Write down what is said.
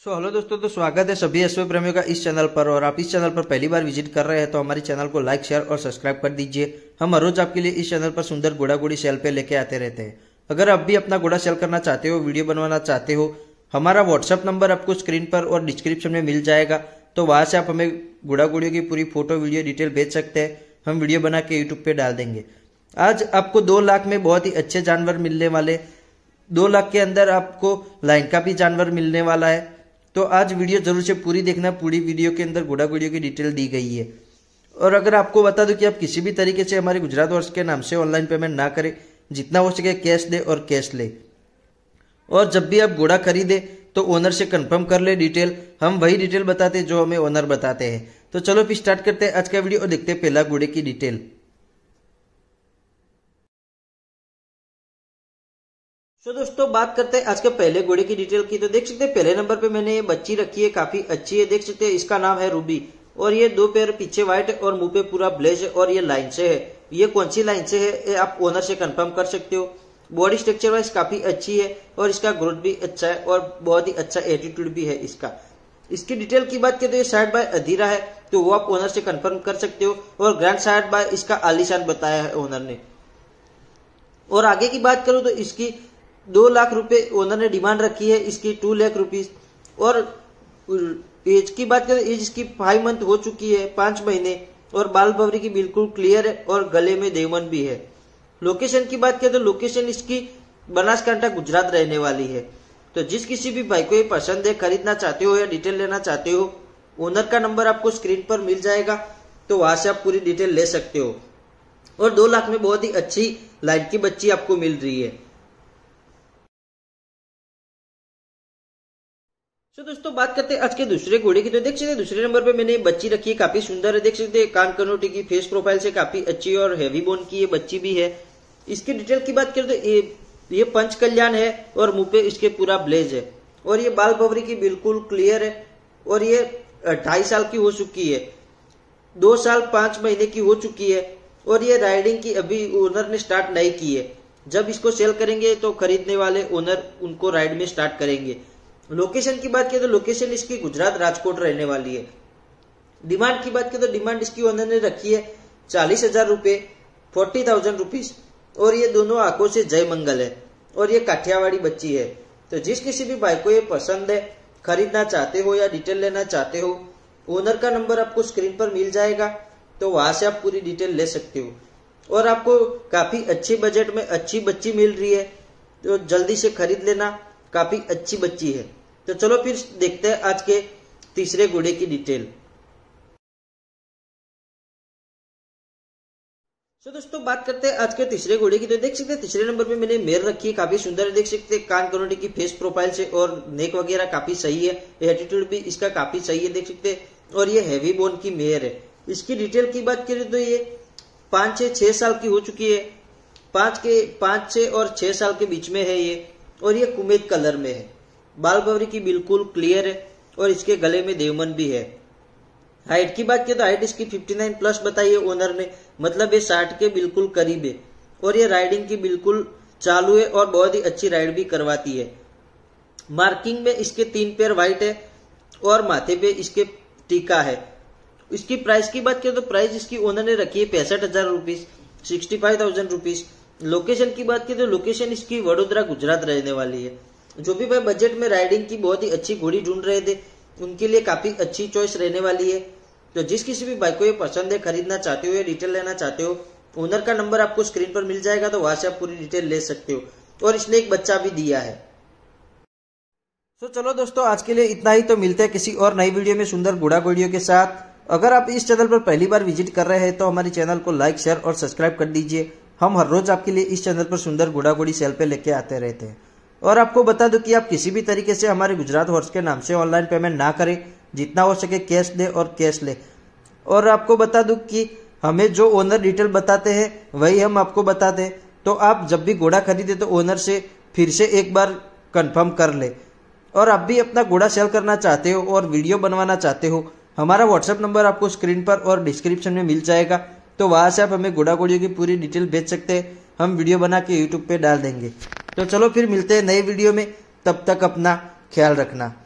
Hello दोस्तों, तो स्वागत है सभी एसवी प्रेमियों का इस चैनल पर। और आप इस चैनल पर पहली बार विजिट कर रहे हैं तो हमारे चैनल को लाइक, शेयर और सब्सक्राइब कर दीजिए। हम हर रोज आपके लिए इस चैनल पर सुंदर घोड़ा घोड़ी सेल पे लेके आते रहते हैं। अगर आप भी अपना घोड़ा सेल करना चाहते हो, वीडियो बनवाना चाहते हो, हमारा व्हाट्सअप नंबर आपको स्क्रीन पर और डिस्क्रिप्शन में मिल जाएगा। तो वहां से आप हमें घोड़ा घोड़ियों की पूरी फोटो वीडियो डिटेल भेज सकते हैं। हम वीडियो बना के यूट्यूब पे डाल देंगे। आज आपको 2 लाख में बहुत ही अच्छे जानवर मिलने वाले, 2 लाख के अंदर आपको लाइन का भी जानवर मिलने वाला है। तो आज वीडियो जरूर से पूरी देखना। पूरी वीडियो के अंदर घोड़ा घोड़ियों की डिटेल दी गई है। और अगर आपको बता दूं कि आप किसी भी तरीके से हमारे गुजरात वर्ष के नाम से ऑनलाइन पेमेंट ना करें, जितना हो सके कैश दे और कैश ले। और जब भी आप घोड़ा खरीदे तो ओनर से कंफर्म कर ले डिटेल। हम वही डिटेल बताते हैं जो हमें ओनर बताते हैं। तो चलो फिर स्टार्ट करते हैं आज का वीडियो और देखते हैं पहला घोड़े की डिटेल। तो दोस्तों बात करते हैं आज के पहले घोड़े की डिटेल की। तो देख सकते हैं पहले नंबर पे मैंने ये बच्ची रखी है, काफी अच्छी है। देख सकते हैं इसका नाम है रूबी। और ये 2 पैर पीछे व्हाइट है और मुंह पे पूरा ब्लेज है और ये लाइन से है। ये कौन सी लाइन से है ये आप ओनर से कंफर्म कर सकते हो। बॉडी स्ट्रक्चर वाइज काफी अच्छी है और इसका ग्रोथ भी अच्छा है और बहुत ही अच्छा एटीट्यूड भी है इसका। इसकी डिटेल की बात करें तो ये साइड बाय अधीरा है, तो वो आप ओनर से कंफर्म कर सकते हो। और ग्रैंड साइड बाय इसका आलीशान बताया है ओनर ने। और आगे की बात करूं तो इसकी 2 लाख रुपए ओनर ने डिमांड रखी है, इसकी 2 लाख रुपीज। और एज की बात करें, एज इसकी 5 मंथ हो चुकी है, 5 महीने। और बाल बवरी की बिल्कुल क्लियर है और गले में देवन भी है। लोकेशन की बात करें तो लोकेशन इसकी बनासकांठा गुजरात रहने वाली है। तो जिस किसी भी भाई को ये पसंद है, खरीदना चाहते हो या डिटेल लेना चाहते हो, ओनर का नंबर आपको स्क्रीन पर मिल जाएगा। तो वहां से आप पूरी डिटेल ले सकते हो। और 2 लाख में बहुत ही अच्छी लाइन की बच्ची आपको मिल रही है। तो दोस्तों बात करते हैं आज के दूसरे घोड़े की। तो देख सकते हैं दूसरे नंबर पे मैंने बच्ची रखी है, काफी सुंदर है। देख सकते हैं कान कनोटी की, फेस प्रोफाइल से काफी अच्छी और हैवी बोन की ये बच्ची भी है। इसकी डिटेल की बात करें तो ये पंच कल्याण है और मुंह पे इसके पूरा ब्लेज है। और ये बाल बवरी की बिल्कुल क्लियर है। और ये 2.5 साल की हो चुकी है, 2 साल 5 महीने की हो चुकी है। और ये राइडिंग की अभी ओनर ने स्टार्ट नहीं की है। जब इसको सेल करेंगे तो खरीदने वाले ओनर उनको राइड में स्टार्ट करेंगे। लोकेशन की बात करें तो लोकेशन इसकी गुजरात राजकोट रहने वाली है। डिमांड की बात करें तो डिमांड इसकी ओनर ने रखी है 40,000 रुपए, 40,000 रुपीज। और ये दोनों आंखों से जय मंगल है और ये काठियावाड़ी बच्ची है। तो जिस किसी भी भाई को ये पसंद है, खरीदना चाहते हो या डिटेल लेना चाहते हो, ओनर का नंबर आपको स्क्रीन पर मिल जाएगा। तो वहां से आप पूरी डिटेल ले सकते हो। और आपको काफी अच्छी बजट में अच्छी बच्ची मिल रही है, तो जल्दी से खरीद लेना। काफी अच्छी बच्ची है। तो चलो फिर देखते हैं आज के तीसरे घोड़े की डिटेल। तो दोस्तों बात करते हैं आज के तीसरे घोड़े की। तो देख सकते हैं तीसरे नंबर पे मैंने मेयर रखी है, काफी सुंदर है। देख सकते हैं कान कनोटी की, फेस प्रोफाइल से और नेक वगैरह काफी सही है। एटीट्यूड भी इसका काफी सही है, देख सकते हैं। और ये हैवी बोन की मेयर है। इसकी डिटेल की बात करें तो ये 5 से 6 साल की हो चुकी है। 5 से और 6 साल के बीच में है ये। और ये कुमेद कलर में है। बाल बवरी की बिल्कुल क्लियर है और इसके गले में देवमन भी है। हाइट की बात करें तो हाइट इसकी 59 प्लस बताई है ओनर ने, मतलब ये 60 के बिल्कुल करीब है। और ये राइडिंग की बिल्कुल चालू है और बहुत ही अच्छी राइड भी करवाती है। मार्किंग में इसके 3 पैर व्हाइट है और माथे पे इसके टीका है। इसकी प्राइस की बात करें तो प्राइस इसकी ओनर ने रखी है 65,000 रुपीज, 65,000 रुपीज। लोकेशन की बात करें तो लोकेशन इसकी वडोदरा गुजरात रहने वाली है। जो भी भाई बजट में राइडिंग की बहुत ही अच्छी घोड़ी ढूंढ रहे थे, उनके लिए काफी अच्छी चॉइस रहने वाली है। तो जिस किसी भी भाई को ये पसंद है, खरीदना चाहते हो या डिटेल लेना चाहते हो, ओनर का नंबर आपको स्क्रीन पर मिल जाएगा। तो वहां से आप पूरी डिटेल ले सकते हो। और इसने एक बच्चा भी दिया है। तो चलो दोस्तों आज के लिए इतना ही। तो मिलते हैं किसी और नई वीडियो में सुंदर घोड़ा घोड़ियों के साथ। अगर आप इस चैनल पर पहली बार विजिट कर रहे हैं तो हमारे चैनल को लाइक, शेयर और सब्सक्राइब कर दीजिए। हम हर रोज आपके लिए इस चैनल पर सुंदर घोड़ा घोड़ी सेल पे लेके आते रहते हैं। और आपको बता दूं कि आप किसी भी तरीके से हमारे गुजरात हॉर्स के नाम से ऑनलाइन पेमेंट ना करें, जितना हो सके कैश दे और कैश ले। और आपको बता दूं कि हमें जो ओनर डिटेल बताते हैं वही हम आपको बताते हैं। तो आप जब भी घोड़ा खरीदे तो ओनर से फिर से एक बार कंफर्म कर ले। और आप भी अपना घोड़ा सेल करना चाहते हो और वीडियो बनवाना चाहते हो, हमारा व्हाट्सएप नंबर आपको स्क्रीन पर और डिस्क्रिप्शन में मिल जाएगा। तो वहां से आप हमें घोड़ा घोड़ियों की पूरी डिटेल भेज सकते हैं। हम वीडियो बना के यूट्यूब पे डाल देंगे। तो चलो फिर मिलते हैं नए वीडियो में, तब तक अपना ख्याल रखना।